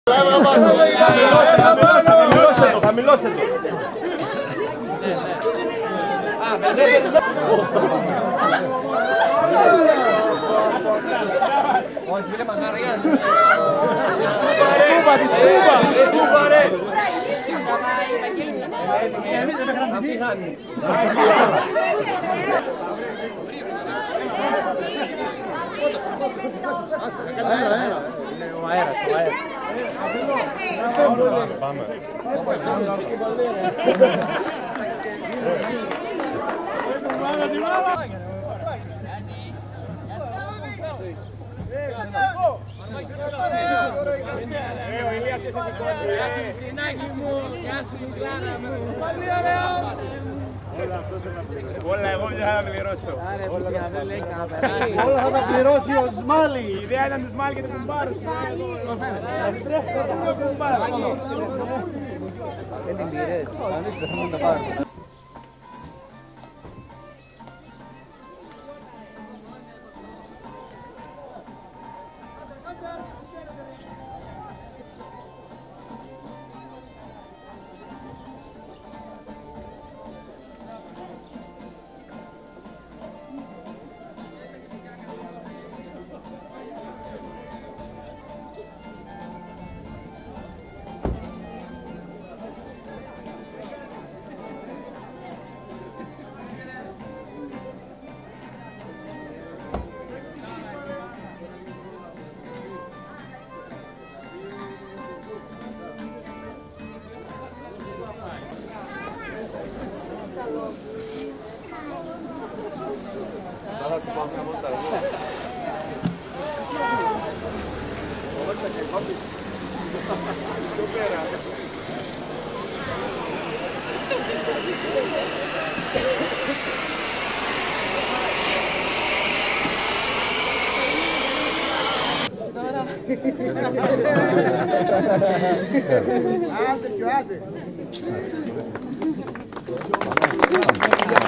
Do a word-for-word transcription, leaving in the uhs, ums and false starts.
Χαμηλώστε το. Όχι, φίλε, μαγαριάζει. Σκούπα, τη σκούπα. Σκούπα, ρε. Ο αέρας, ο αέρας. Πάμε. Όλα εγώ δεν θα τα πληρώσω. Όλα θα τα πληρώσει ο Σμάλι. Η ιδέα ήταν του Σμάλι και του Μπάρου. Δεν την πήρες. Κανείς δεν θα μου τα πάρει. Ahora se va a montar. Άντε και άντε.